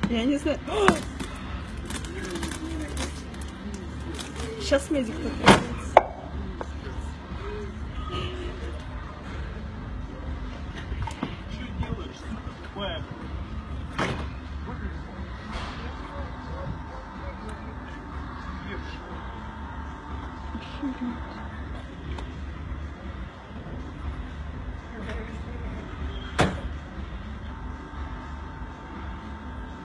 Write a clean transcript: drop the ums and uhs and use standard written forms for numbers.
Я не знаю. Сейчас медик появится. Что делаешь?